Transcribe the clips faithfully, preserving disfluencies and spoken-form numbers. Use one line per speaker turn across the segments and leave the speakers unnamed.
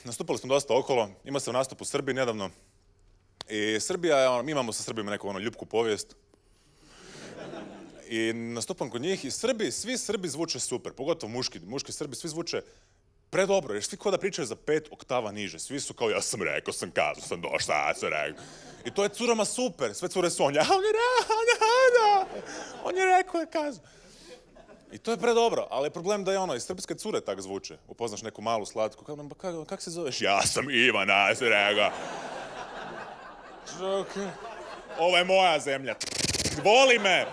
nastupali smo dosta okolo, imao sam nastup u Srbiji nedavno. I Srbija je, ono, mi imamo sa Srbijom neku ono ljupku povijest. I nastupam kod njih i Srbi, svi Srbi zvuče super, pogotovo muški, muški Srbi, svi zvuče predobro, jer svi ko da pričaju za pet oktava niže, svi su kao ja sam rekao, sam kazao, sam došla, ja sam rekao. I to je curama super, sve cure su on, ja, on je rekao, on je rekao, je kazao. I to je predobro, ali je problem da je ono, i srpske cure tak zvuče. Upoznaš neku malu slatku, kako kak, kak se zoveš? Ja sam Ivana, ja sam rekao. Čekaj, ovo je moja zemlja, voli me!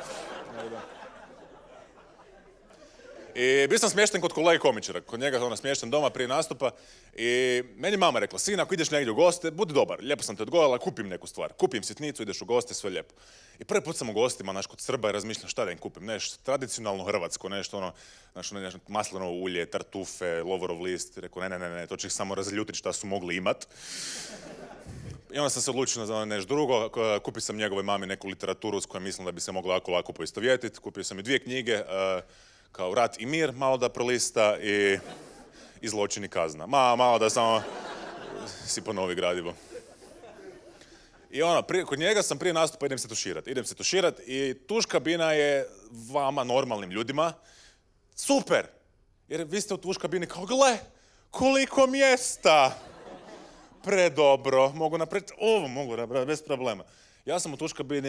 I bio sam smješten kod kolege komičara, kod njega ono smješten doma prije nastupa i meni mama rekla, sin, ako ideš negdje u goste, budi dobar, lijepo sam te odgojala, kupim neku stvar, kupim sitnicu, ideš u goste, sve lijepo. I prvi put sam u gostima, znaš, kod Srba i razmišljam šta da im kupim, nešto tradicionalno hrvatsko, nešto ono, znaš, ono, nešto, maslinovo ulje, tartufe, lovorov list, rekao, ne, ne, ne, ne, to će ih samo razljutiti šta su mogli imat. I onda sam se odlučio za nešto drugo, kupio sam njegove mami neku literaturu s kojom mislim da bi se moglo lako, lako poistovjetiti, kupio sam i dvije knjige, kao Rat i mir, malo da prolista i, i Zločin i kazna. Ma, malo da samo si ponovi gradivo. I ono, prije, kod njega sam prije nastupa idem se tuširat. Idem se tuširat i tuš kabina je vama, normalnim ljudima, super! Jer vi ste u tuš kabini kao, gle, koliko mjesta! Predobro, mogu napraviti ovo, mogu napraviti, bez problema. Ja sam u tuš kabini,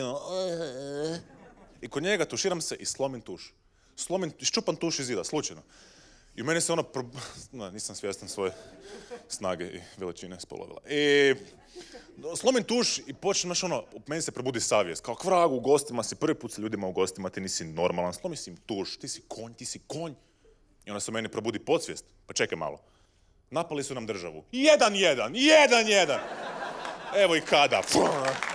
i kod njega tuširam se i slomim tuš. Slomim, iščupam tuš iz zida, slučajno. I u meni se ono, pro... no, nisam svjestan svoje snage i veličine spolovila. I slomim tuš i počnem, znaš ono, u meni se probudi savjest. Kao kvragu, u gostima si, prvi put sa ljudima u gostima, ti nisi normalan, slomi si im tuš, ti si konj, ti si konj. I onda se u meni probudi podsvijest. Pa čekaj malo. Napali su nam državu. Jedan, jedan, jedan, jedan. Evo i kada.